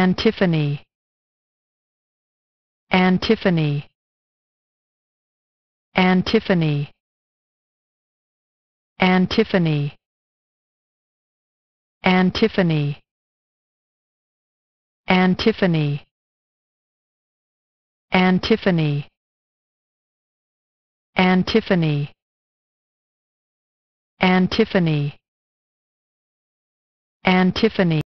antiphony, antiphony, antiphony, antiphony, antiphony, antiphony, antiphony, antiphony, antiphony, antiphony.